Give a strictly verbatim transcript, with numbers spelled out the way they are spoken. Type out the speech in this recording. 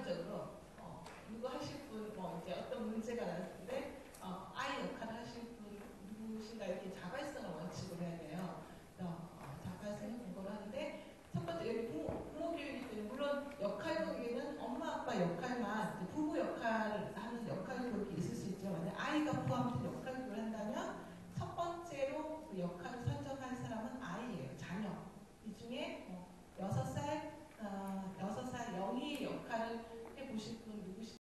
직관적으로 어, 누구 하실 분, 뭐 이제 어떤 문제가 나왔을 때 어, 아이 역할을 하실 분 누구신가 이렇게 자발성을 원칙으로 해야 돼요. 어, 자발성을 공부를 하는데 첫 번째 여기 부모, 부모 교육이기 때문에 물론 역할 보기에는 엄마 아빠 역할만 부부 역할을 하는 역할이 그렇게 있을 수 있지만 아이가 포함된